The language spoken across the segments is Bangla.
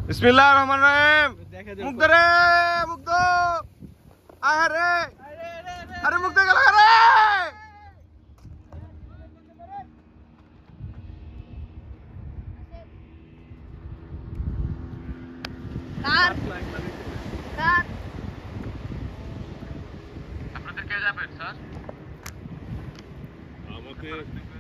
বিসমিল্লাহির রহমানির রহিম। মুগ্ধ রে মুগ্ধ, আয় রে আরে মুগ্ধ গেল রে। আপনাদের কে যাবেন স্যার? আমাকে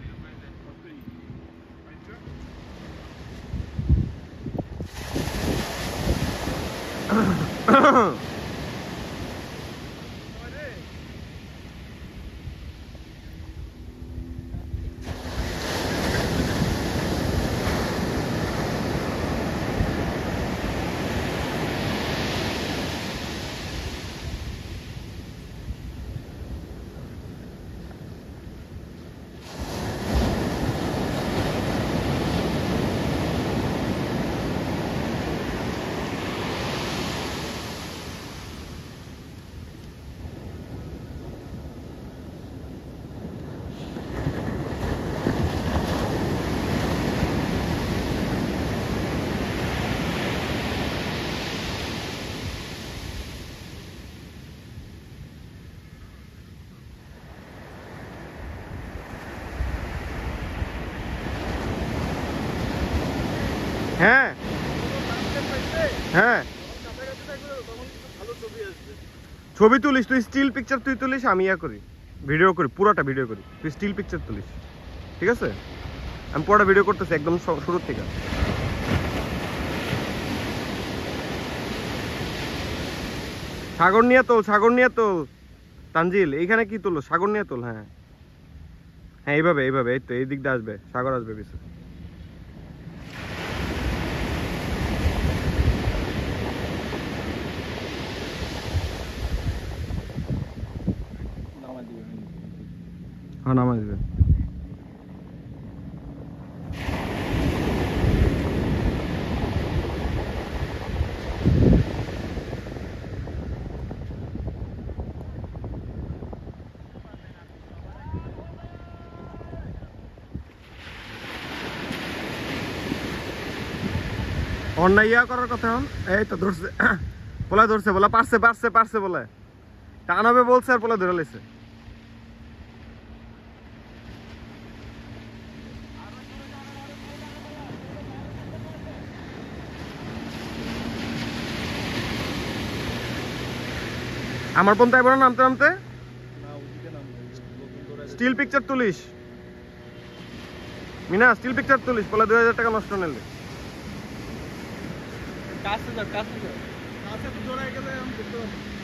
হ্যাঁ হ্যাঁ ছবি তুলিস তুই, স্টিল পিকচার তুই তুলিস, আমি ইয়া করি ভিডিও করি, পুরোটা ভিডিও করি, তুই স্টিল পিকচার তুলিস, ঠিক আছে? আমি পুরোটা ভিডিও করতেছি একদম শুরুর থেকে। সাগর নিয়ে তোল, সাগর নিয়ে তোল তানজিল, এইখানে কি তোলো? সাগর নিয়ে তোল। হ্যাঁ হ্যাঁ এইভাবে এইভাবে, এই তো এই দিক দিয়ে আসবে, সাগর আসবে পিছনে। হ্যাঁ নামা দিবে। অন্য ইয়া করার কথা। এই তো ধরছে, বলা ধরছে, বলা পারছে পারছে পারছে বলে টানাবে বলছে, আর বলে ধরে লেছে। আমার বোন তাই বলো নামতে নামতে স্টিল পিকচার তুলিস মিনা, স্টিল পিকচার তুলিস, বলে 2000 টাকা নষ্ট নিলে। কাছে তো জোড়ায় গেলে আমি দেখতে পাচ্ছি।